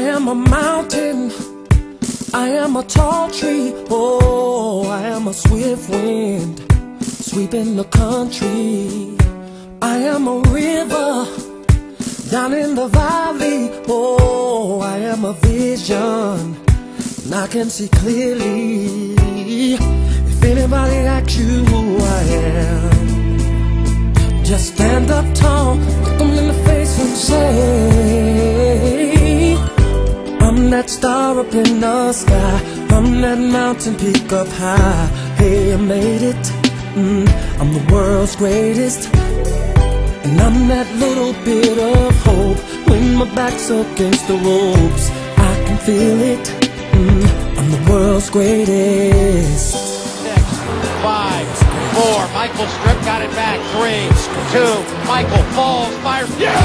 am a mountain, I am a tall tree, oh, I am a swift wind sweeping the country. I am a river down in the valley, oh, I am a vision and I can see clearly. If anybody asks you who I am, just stand up tall, look them in the face and say, I'm that star up in the sky, I'm that mountain peak up high. Hey, I made it, I'm the world's greatest. And I'm that little bit of hope when my back's against the ropes. I can feel it, I'm the world's greatest. 5, 4, Michael Strip got it back. 3, 2, Michael falls, fires. Yeah!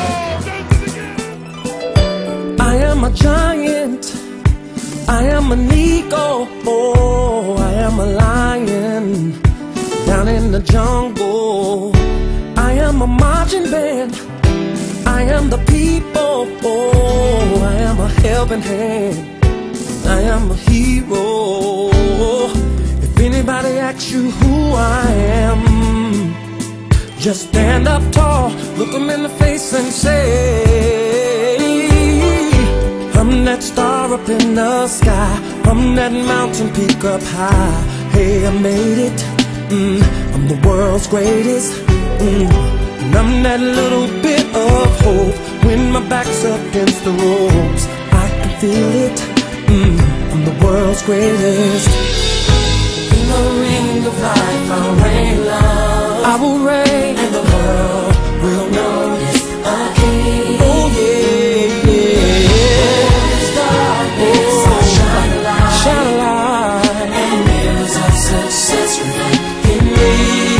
I am a giant, I am an eagle, oh, I am a lion down in the jungle. I am a marching band, I am the people, oh, I am a helping hand, I am a hero. If anybody asks you who I am, just stand up tall, look them in the face and say, I'm that star up in the sky, I'm that mountain peak up high. Hey, I made it, I'm the world's greatest. And I'm that little bit of hope when my back's up against the ropes. I can feel it, I'm the world's greatest. In the ring of life I'll reign love, I will reign, and the world will notice a king. Oh yeah, yeah. This darkness I'll shine a light, shine a light, and mirrors of success reflect in me.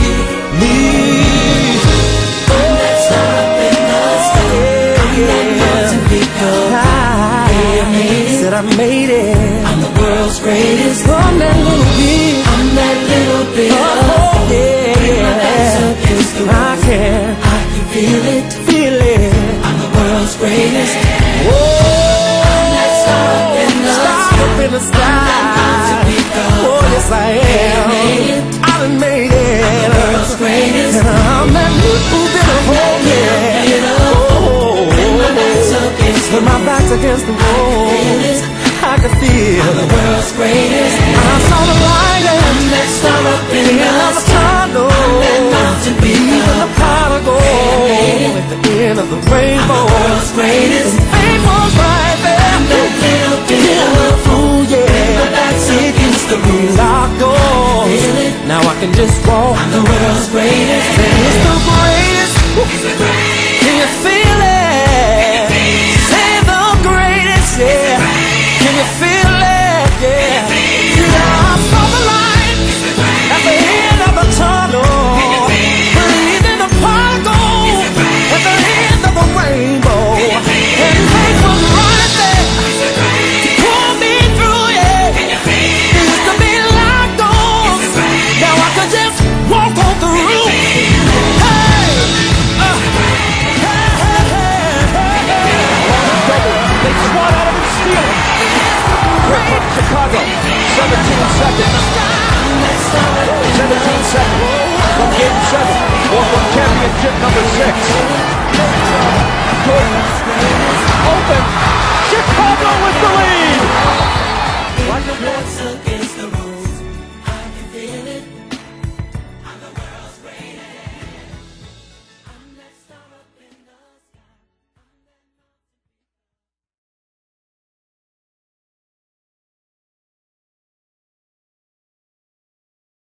I made it, I'm the world's greatest. I'm that little bit, I'm that little bit of hope, yeah. I can feel it, feel it. I'm the world's greatest. Whoa, I'm that star up in the sky. Oh yes I am, I done made it. I'm the world's greatest. And I'm that little bit of hope, yeah. When my back's against the wall, I can feel I'm the world's greatest. I saw the light and that star up in the end of the tunnel. I'm that mountain peak, even the pot of gold at the end of the rainbow. I'm the world's greatest. And fate was right there. I'm that little bit of fool, yeah. My back's against the locked doors. Now I can just walk